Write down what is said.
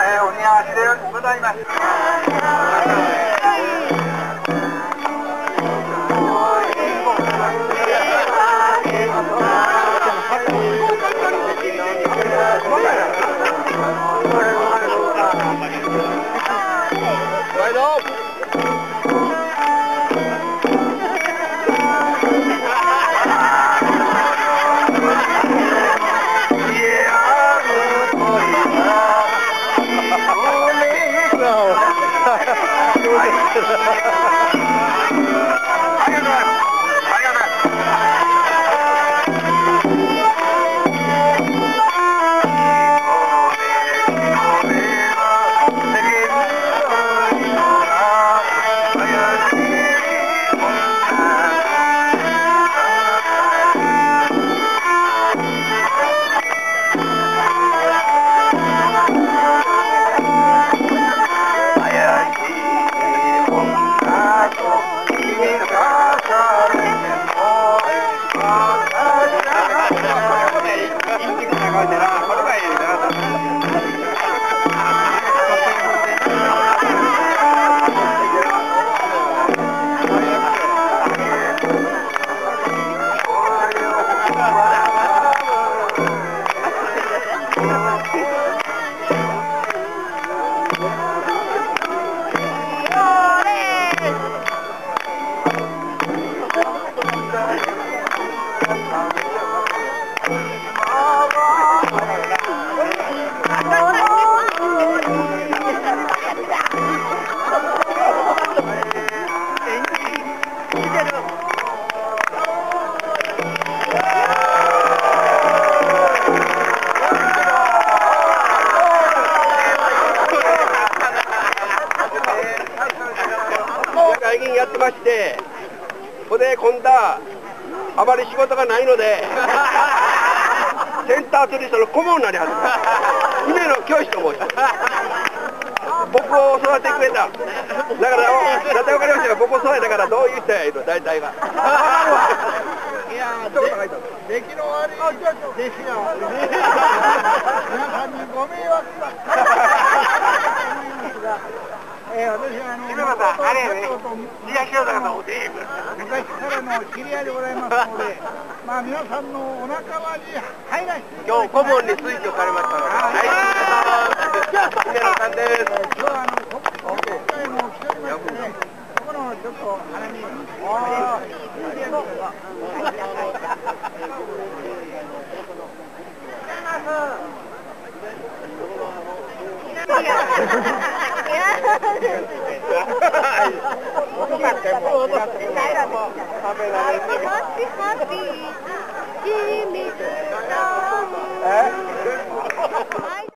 お庭足でございます。 最近やってまして、ここで今度はあまり仕事がないのでセンター釣りストの顧問になりはる姫野教師と申します。僕を育ててくれただから大体分かりましたが、僕を育てたからどういう人やいる大体がいや出来の悪い弟子が皆さんにご迷惑だ私はあれね、東大阪の昔からの知り合いでございますので、まあ皆さんのお仲間に入らせて今日顧問に推挙されましたので、姫野さんです。今日は今回も来ておりましてね、ここのちょっと花見ハッピー、君と